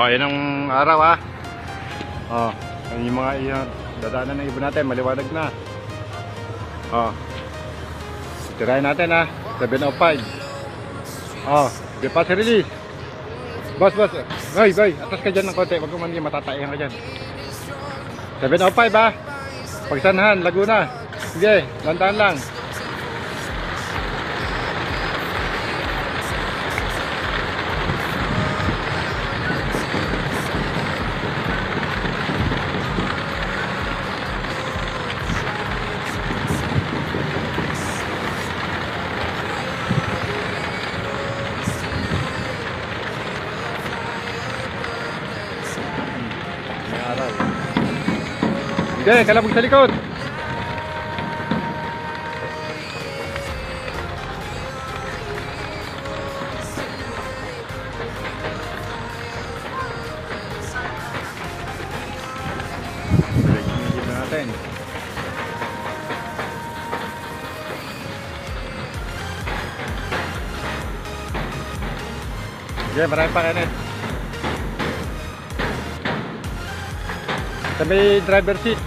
Yan ang araw yung mga dadaanan ng ibon natin, maliwanag na. Tirahin natin 7:05. Di pa release. Boss. Boy, atas ka dyan ng konti, wag mo man matataihan ka dyan. 7:05 Pagsanahan, Laguna. Sige, lantaan lang. Sige, kalabog sa likod. Sige natin. Sige, marami pa kanin. Sa may driver seat.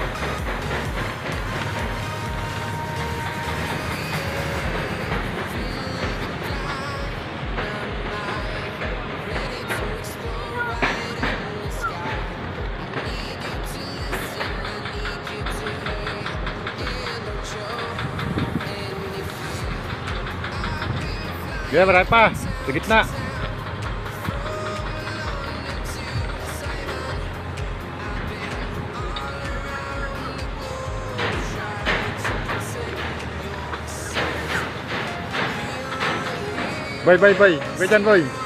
Sige, marami pa. Sa gitna. Boy. Boy dyan, boy.